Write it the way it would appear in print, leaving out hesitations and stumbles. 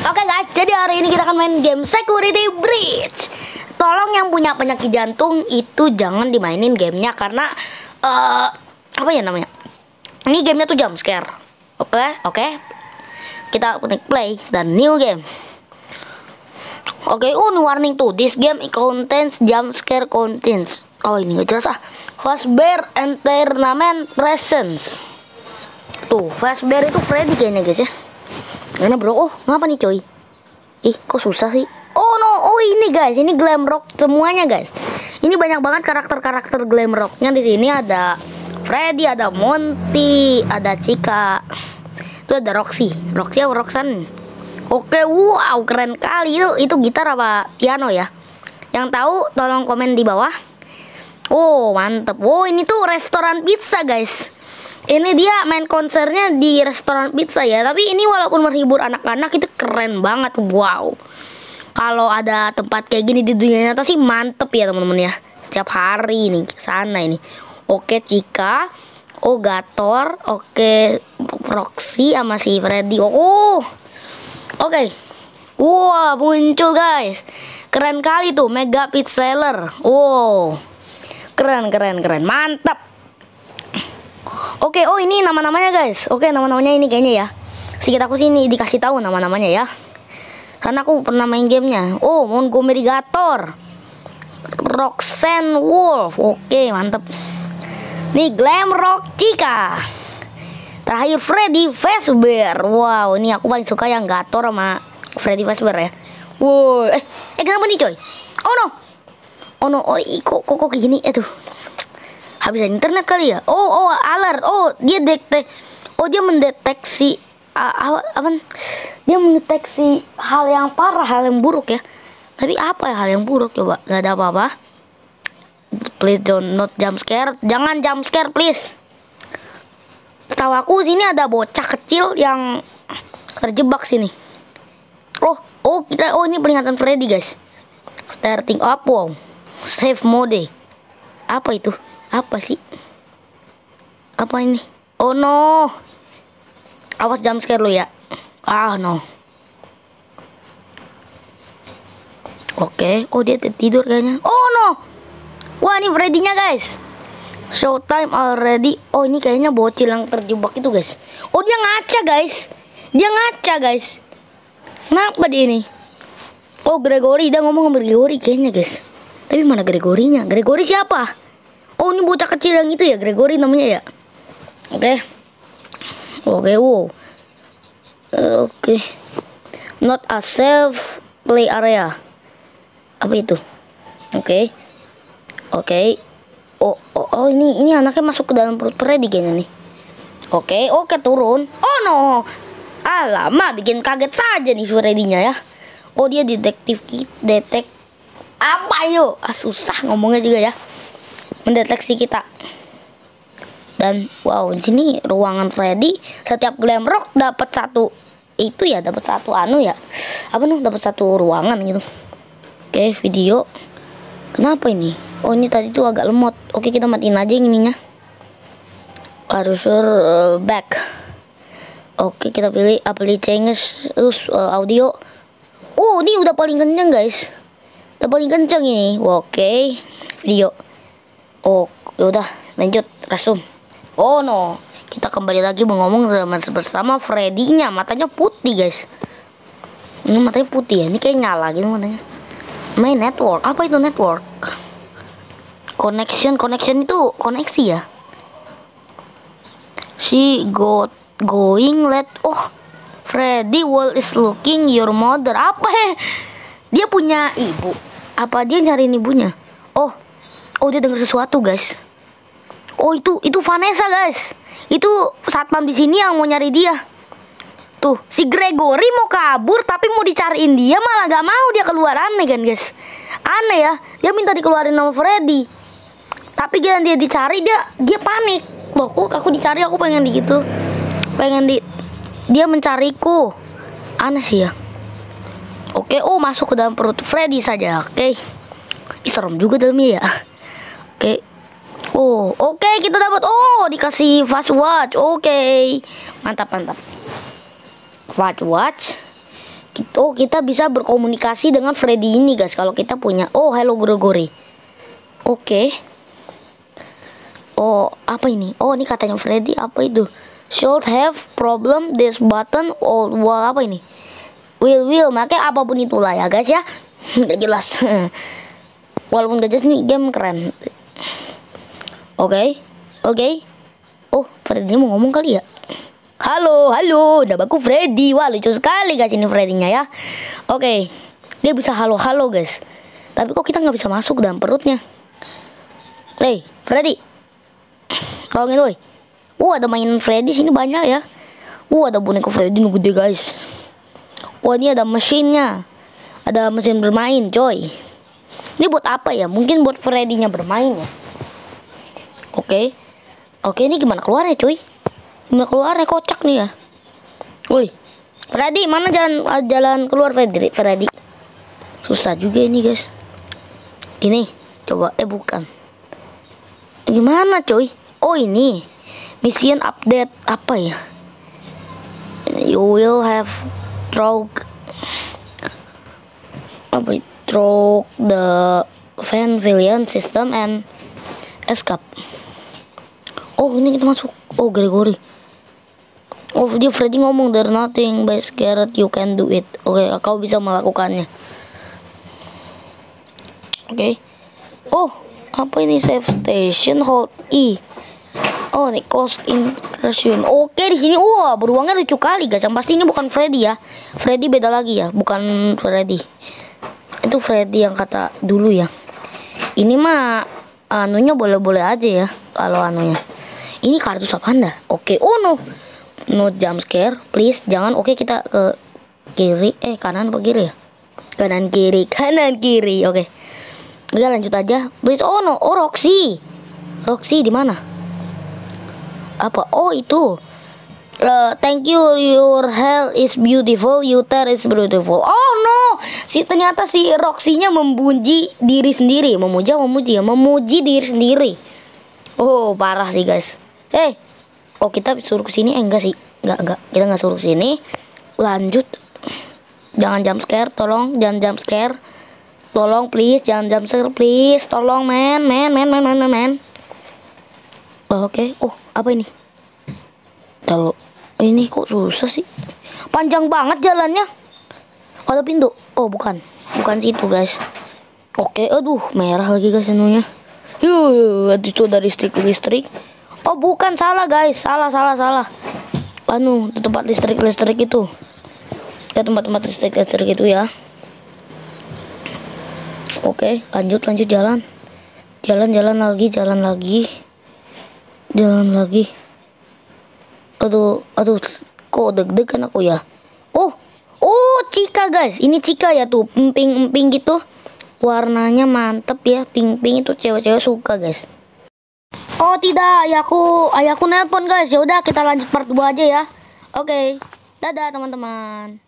Oke guys, jadi hari ini kita akan main game Security Breach. Tolong yang punya penyakit jantung itu jangan dimainin gamenya karena apa ya namanya? Ini gamenya tuh jump scare. Oke. Kita klik play dan new game. Oke, ini warning tuh. This game contains jump scare contents. Oh, ini gak jelas ah. Fazbear Entertainment Presence. Tuh, Fazbear itu Freddy kayaknya guys ya. Mana bro? Oh, ngapa nih coy? Ih, kok susah sih? Oh no, oh ini guys, ini glam rock semuanya guys. Ini banyak banget karakter-karakter glam rocknya di sini. Ada Freddy, ada Monty, ada Chica. Itu ada Roxy apa Roxanne? Oke, wow, keren kali itu gitar apa piano ya? Yang tahu tolong komen di bawah. Oh, mantep. Oh, ini tuh restoran pizza guys. Ini dia main konsernya di restoran pizza ya. Tapi ini walaupun menghibur anak-anak itu keren banget. Wow. Kalau ada tempat kayak gini di dunia nyata sih mantep ya teman-teman ya. Setiap hari nih sana ini. Oke, Chica. Oh, Gator. Oke, Roxy sama si Freddy. Oh. Oke. Wow, muncul guys. Keren kali tuh Mega Pizza Seller. Wow. Keren. Mantap. Oke, oh ini nama-namanya guys. Oke, nama-namanya ini kayaknya ya. Sedikit aku sini dikasih tahu nama-namanya ya. Karena aku pernah main gamenya. Oh, Montgomery Gator, Roxanne Wolf. Oke, mantep. Nih Glam Rock Chica. Terakhir Freddy Fazbear. Wow, ini aku paling suka yang Gator sama Freddy Fazbear ya. Wow, kenapa nih coy? Oh no, kok gini tuh. Habisan internet kali ya. Oh alert. Oh dia dia mendeteksi apa? Dia mendeteksi hal yang parah, hal yang buruk ya. Tapi apa ya hal yang buruk coba? Gak ada apa-apa. Please not jump scare. Jangan jump scare please. Tahu aku sini ada bocah kecil yang terjebak sini. Oh ini peringatan Freddy guys. Starting up. Wow. Save mode. Apa itu? Apa sih? Apa ini? Oh no. Awas jump scare lu ya. No. Oke. Oh dia tidur kayaknya. Oh no. Wah ini Freddy-nya guys. Showtime already. Oh ini kayaknya bocil yang terjebak itu guys. Oh dia ngaca guys. Kenapa dia ini? Oh Gregory. Dia ngomong sama Gregory kayaknya guys. Tapi mana Gregory-nya? Gregory siapa? Oh ini bocah kecil yang itu ya, Gregory namanya ya. Oke, wow. Oke. Not a safe play area. Apa itu? Oke. Oh ini anaknya masuk ke dalam perut Freddy kayaknya nih. Oke turun. Oh no. Alamak, bikin kaget saja nih Freddy-nya ya. Oh dia detek apa yuk? Susah ngomongnya juga ya. Mendeteksi kita. Dan wow, di sini ruangan Freddy. Setiap glam rock dapat satu dapat satu ya. Dapat satu ruangan gitu. Oke, video. Kenapa ini? Oh, ini tadi tuh agak lemot. Oke, kita matiin aja ininya. Harus back. Oke, kita pilih changes terus audio. Oh, ini udah paling kenceng, guys. Udah paling kenceng ini. Oke, video. Oh, yaudah lanjut resume. Oh no, kita kembali lagi ngomong bersama Freddy-nya. Matanya putih guys. Ini matanya putih ya. Ini kayak nyala gitu matanya. Main network. Apa itu network? Connection itu koneksi ya. She going let. Oh, Freddy world is looking your mother. Apa ya? Dia punya ibu. Apa dia nyariin ibunya? Oh dia dengar sesuatu guys. Oh itu Vanessa guys. Itu satpam di sini yang mau nyari dia. Tuh si Gregory mau kabur tapi mau dicariin dia malah gak mau dia keluar. Aneh kan guys. Aneh ya. Dia minta dikeluarin sama Freddy. Tapi dia dicari dia panik. Loh kok aku dicari, aku pengen gitu. Dia mencariku. Aneh sih ya. Oke, masuk ke dalam perut Freddy saja. Oke. Serem juga dalamnya ya. Oke, kita dapat. Dikasih fast watch. Oke. Mantap. Fast watch. Oh, kita bisa berkomunikasi dengan Freddy ini guys. Kalau kita punya. Oh, hello Gregory. Oke. Oh, apa ini? Oh, ini katanya Freddy. Apa itu? Should have problem this button. Oh, wah, apa ini? Will makanya apapun itulah ya guys ya. Nggak jelas. Walaupun gak jelas nih, game keren. Oke. Oh, Freddy mau ngomong kali ya. Halo, namaku Freddy. Wah, lucu sekali guys ini Freddy-nya ya. Oke. Dia bisa halo guys. Tapi kok kita nggak bisa masuk dalam perutnya? Hey, Freddy. Tolongin woi. Ada mainan Freddy sini banyak ya. Ada boneka Freddy gede guys. Ini ada mesinnya. Ada mesin bermain, coy. Ini buat apa ya? Mungkin buat Freddy-nya bermain ya. Oke, ini gimana keluarnya, cuy? Gimana keluarnya? Kocak nih ya. Woi, Freddy, mana jalan keluar Freddy? Susah juga ini, guys. Ini, coba. Bukan. Gimana, cuy? Oh, ini. Mission update apa ya? You will have through the Van Villian system and escape. Oh, ini kita masuk. Oh, Gregory. Oh, dia Freddy ngomong there nothing but scared you can do it. Oke, kau bisa melakukannya. Oke. Oh, apa ini? Save station, hold E. Oh, ini cost incursion. Oke, di sini beruangnya lucu kali guys. Yang pasti ini bukan Freddy ya. Freddy beda lagi ya, bukan Freddy. Itu Freddy yang kata dulu ya. Ini mah anunya boleh-boleh aja ya kalau anunya. Ini kartu apaan dah? Oke. Oh no jump scare, please jangan. Oke, kita ke kiri. Kanan apa kiri ya? Kanan kiri. Oke. Udah lanjut aja. Please. Oh no. Oh, Roxy di mana? Apa? Oh, itu. Thank you, your hell is beautiful, your hair is beautiful. Oh no, ternyata si Roxy-nya memuji diri sendiri, memuji diri sendiri. Oh, parah sih guys. Oh, kita suruh ke sini? Enggak sih, enggak, kita nggak suruh sini. Lanjut, jangan jump scare, tolong, jangan jump scare, tolong please, jangan jump scare please, tolong men. Oke. Oh, apa ini? Kalau ini kok susah sih? Panjang banget jalannya. Ada pintu. Oh, bukan situ guys. Oke, aduh, merah lagi guys anunya. Itu dari listrik. Oh, bukan, salah guys. Salah. Tempat listrik itu. Ya, tempat listrik itu ya. Oke, lanjut jalan. Jalan lagi. Aduh, kok deg-degan aku ya. Oh, Cika guys, ini Cika ya tuh, emping gitu, warnanya mantep ya, pink itu cewek-cewek suka guys. Oh tidak, ayahku nelpon guys. Ya udah, kita lanjut part 2 aja ya. Oke, dadah teman-teman.